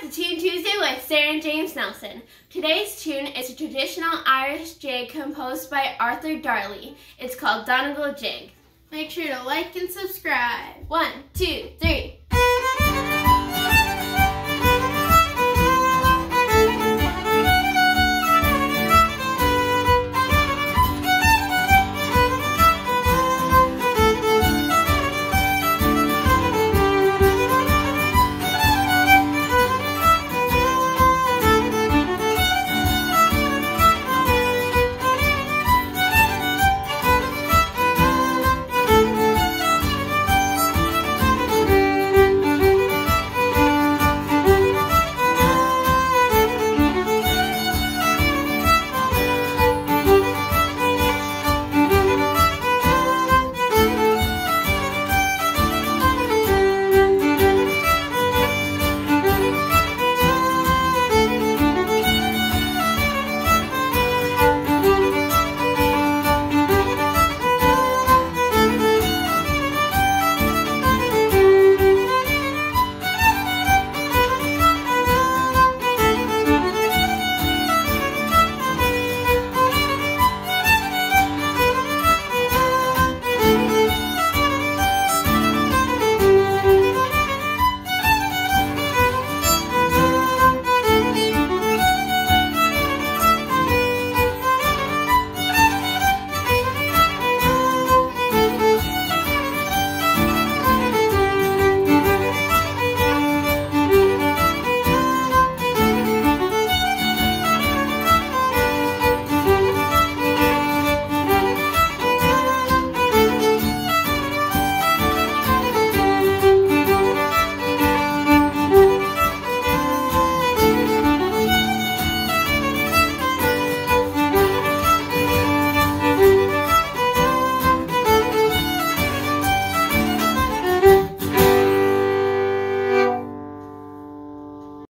to Tune Tuesday with Sarah and James Nelson. Today's tune is a traditional Irish jig composed by Arthur Darley. It's called Donegal Jig. Make sure to like and subscribe. 1, 2, 3.